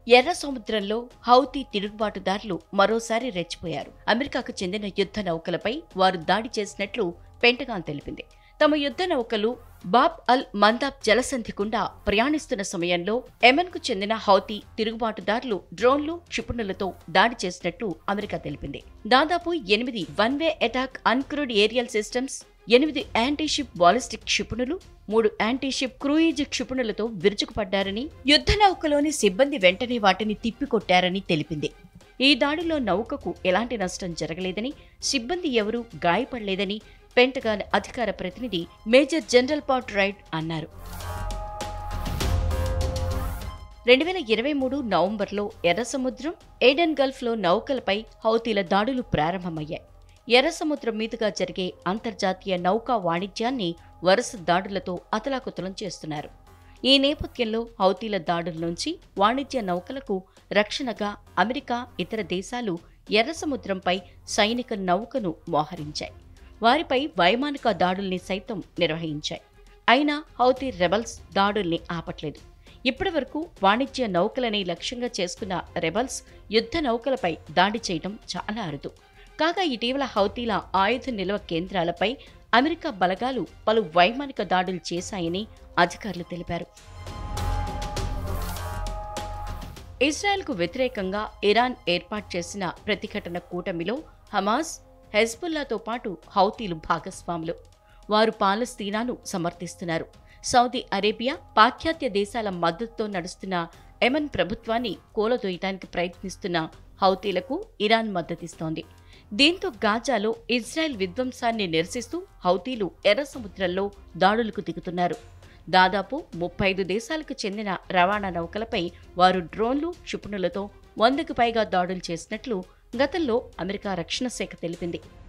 ఎర్ర సముద్రంలో హౌతీ తిరుగుబాటుదారులు మరోసారి రెచ్చిపోయారు. అమెరికాకు చెందిన యుద్ధ నౌకలపై వారు దాడి చేసినట్లు పెంటగాన్ తెలిపింది. తమ యుద్ధ నౌకలు బాబ్ అల్ మందాబ్ జలసంధి గుండా ప్రయాణిస్తున్న సమయంలో యెమెన్కు చెందిన హౌతీ తిరుగుబాటుదారులు డ్రోన్లు, క్షిపణులతో దాడి చేసినట్లు అమెరికా తెలిపింది. దాదాపు 8 one way attack uncrewed aerial systems, 8 antiship ballistic క్షిపణులు, 3 యాంటీషిప్ క్రూయిజ్ క్షిపణులతో విరుచుకుపడ్డారని, యుద్ధ నౌకలోని సిబ్బంది వెంటనే వాటిని తిప్పికొట్టారని తెలిపింది. ఈ దాడిలో నౌకకు ఎలాంటి నష్టం జరగలేదని, సిబ్బంది ఎవరూ గాయపడలేదని పెంటగాన్ అధికార ప్రతినిధి మేజర్ జనరల్ పాట్ రైట్ అన్నారు. 2023 నవంబర్లో ఎర్ర సముద్రం, ఏడెన్ గల్ఫ్లో నౌకలపై హౌతీల దాడులు ప్రారంభమయ్యాయి. ఎర్ర సముద్రం మీదుగా జరిగే అంతర్జాతీయ నౌకా వాణిజ్యాన్ని వరుస దాడులతో అతలాకుతలం చేస్తున్నారు. ఈ నేపథ్యంలో హౌతీల దాడుల నుంచి వాణిజ్య నౌకలకు రక్షణగా అమెరికా, ఇతర దేశాలు ఎర్ర సముద్రంపై సైనిక నౌకను మోహరించాయి. వారిపై వైమానిక దాడుల్ని సైతం నిర్వహించాయి. అయినా హౌతీ రెబల్స్ దాడుల్ని ఆపట్లేదు. ఇప్పటి వరకు వాణిజ్య నౌకలని లక్ష్యంగా చేసుకున్న రెబల్స్ యుద్ధ నౌకలపై దాడి చేయడం చాలా అరుదు. కాగా ఇటీవల హౌతీల ఆయుధ నిల్వ కేంద్రాలపై అమెరికా బలగాలు పలు వైమానిక దాడులు చేశాయని అధికారులు తెలిపారు. ఇజ్రాయెల్కు వ్యతిరేకంగా ఇరాన్ ఏర్పాటు చేసిన ప్రతిఘటన కూటమిలో హమాస్, హెజ్బుల్లాతో పాటు హౌతీలు భాగస్వాములు. వారు పాలస్తీనాను సమర్థిస్తున్నారు. సౌదీ అరేబియా, పాశ్చాత్య దేశాల మద్దతుతో నడుస్తున్న యెమెన్ ప్రభుత్వాన్ని కూలదోయటానికి ప్రయత్నిస్తున్న హౌతీలకు ఇరాన్ మద్దతిస్తోంది. దీంతో గాజాలో ఇజ్రాయెల్ విధ్వంసాన్ని నిరసిస్తూ హౌతీలు ఎర్ర సముద్రంలో దాడులకు దిగుతున్నారు. దాదాపు 35 దేశాలకు చెందిన రవాణా నౌకలపై వారు డ్రోన్లు, క్షిపణులతో 100కు పైగా దాడులు చేసినట్లు గతంలో అమెరికా రక్షణ శాఖ తెలిపింది.